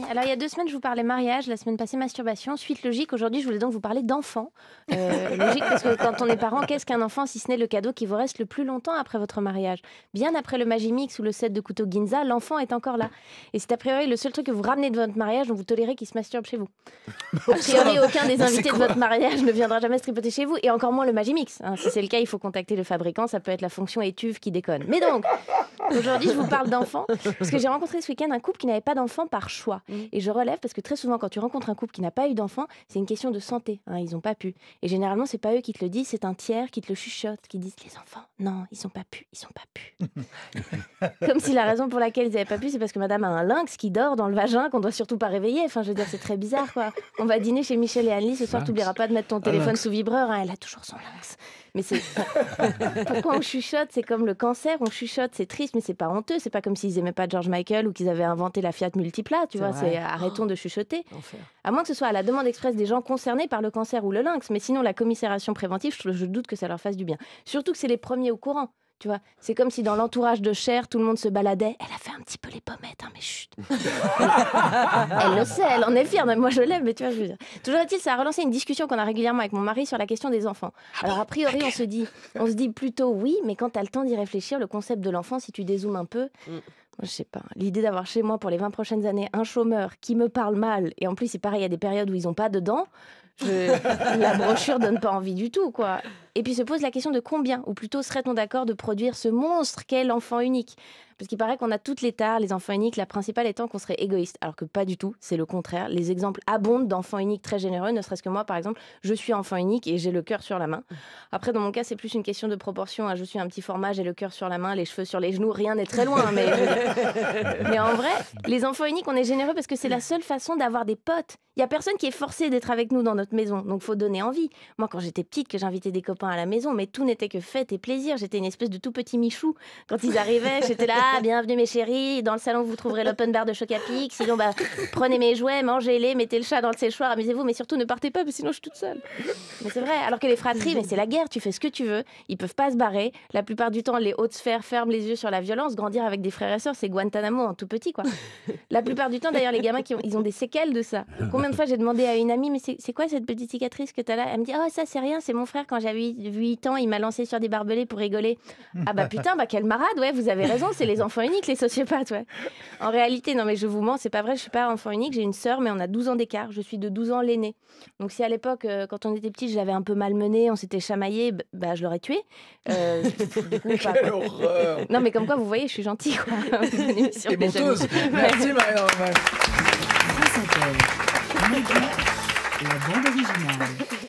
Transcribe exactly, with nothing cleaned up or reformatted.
Alors il y a deux semaines, je vous parlais mariage, la semaine passée masturbation. Suite logique, aujourd'hui, je voulais donc vous parler d'enfants. Euh, logique parce que quand on est parent, qu'est-ce qu'un enfant si ce n'est le cadeau qui vous reste le plus longtemps après votre mariage? Bien après le Magimix ou le set de couteaux Ginza, l'enfant est encore là. Et c'est a priori le seul truc que vous ramenez de votre mariage dont vous tolérez qu'il se masturbe chez vous. A priori, aucun des invités de votre mariage ne viendra jamais se tripoter chez vous, et encore moins le Magimix. Hein, si c'est le cas, il faut contacter le fabricant, ça peut être la fonction étuve qui déconne. Mais donc, aujourd'hui, je vous parle d'enfants, parce que j'ai rencontré ce week-end un couple qui n'avait pas d'enfants par choix. Et je relève parce que très souvent, quand tu rencontres un couple qui n'a pas eu d'enfants, c'est une question de santé. Hein, ils n'ont pas pu. Et généralement, c'est pas eux qui te le disent, c'est un tiers qui te le chuchote, qui disent les enfants, non, ils sont pas pu, ils sont pas pu. Comme si la raison pour laquelle ils n'avaient pas pu, c'est parce que madame a un lynx qui dort dans le vagin, qu'on doit surtout pas réveiller. Enfin, je veux dire, c'est très bizarre, quoi. On va dîner chez Michel et Anne-Lie ce soir, t'oublieras pas de mettre ton téléphone sous vibreur. Hein, elle a toujours son lynx. Mais c'est pourquoi on chuchote, c'est comme le cancer, on chuchote, c'est triste, mais c'est pas honteux. C'est pas comme s'ils aimaient pas George Michael ou qu'ils avaient inventé la Fiat Multipla, tu vois. C'est arrêtons oh. de chuchoter. Enfer. À moins que ce soit à la demande expresse des gens concernés par le cancer ou le lynx, mais sinon la commisération préventive, je, je doute que ça leur fasse du bien. Surtout que c'est les premiers au courant. Tu vois, c'est comme si dans l'entourage de Cher, tout le monde se baladait. Elle a fait un petit peu les pommettes, hein, mais chut. Elle le sait, elle en est fière. Moi, je l'aime, mais tu vois, je veux dire. Toujours est-il, ça a relancé une discussion qu'on a régulièrement avec mon mari sur la question des enfants. Alors, a priori, on se dit, on se dit plutôt oui, mais quand tu as le temps d'y réfléchir, le concept de l'enfant, si tu dézoomes un peu... Mm. Je sais pas, l'idée d'avoir chez moi pour les vingt prochaines années un chômeur qui me parle mal, et en plus, c'est pareil, il y a des périodes où ils n'ont pas de dents, je... la brochure donne pas envie du tout, quoi. Et puis se pose la question de combien, ou plutôt serait-on d'accord de produire ce monstre qu'est l'enfant unique? Parce qu'il paraît qu'on a toutes les tares, les enfants uniques, la principale étant qu'on serait égoïste, alors que pas du tout, c'est le contraire. Les exemples abondent d'enfants uniques très généreux, ne serait-ce que moi, par exemple, je suis enfant unique et j'ai le cœur sur la main. Après, dans mon cas, c'est plus une question de proportion. Hein. Je suis un petit format, j'ai le cœur sur la main, les cheveux sur les genoux, rien n'est très loin. Mais, mais en vrai, les enfants uniques, on est généreux parce que c'est la seule façon d'avoir des potes. Il n'y a personne qui est forcé d'être avec nous dans notre maison, donc faut donner envie. Moi, quand j'étais petite, que j'invitais des copains à la maison, mais tout n'était que fête et plaisir. J'étais une espèce de tout petit Michou. Quand ils arrivaient, j'étais là, ah, bienvenue mes chéris, dans le salon vous trouverez l'open bar de Choc-à-Pic, sinon bah, prenez mes jouets, mangez-les, mettez le chat dans le séchoir, amusez-vous, mais surtout ne partez pas, parce que sinon je suis toute seule. Mais c'est vrai, alors que les fratries, mais c'est la guerre, tu fais ce que tu veux, ils peuvent pas se barrer. La plupart du temps, les hautes sphères ferment les yeux sur la violence. Grandir avec des frères et sœurs, c'est Guantanamo en tout petit, quoi. La plupart du temps, d'ailleurs, les gamins, qui ont, ils ont des séquelles de ça. Combien de fois j'ai demandé à une amie, mais c'est quoi cette petite cicatrice que t'as là? Elle me dit, oh ça c'est rien, c'est mon frère, quand j'avais huit ans, il m'a lancé sur des barbelés pour rigoler. Ah bah putain, bah quelle marade, ouais, vous avez raison, c'est les enfants uniques, les sociopathes, ouais. En réalité, non mais je vous mens, c'est pas vrai, je suis pas enfant unique, j'ai une sœur, mais on a douze ans d'écart, je suis de douze ans l'aînée. Donc si à l'époque, euh, quand on était petit, je l'avais un peu malmenée, on s'était chamaillé, bah je l'aurais tué. Euh, Quelle horreur. Non mais comme quoi, vous voyez, je suis gentille, quoi. Et menteuse. Merci Marie-Romaine. Ça s'appelle Maggie, la bande originale.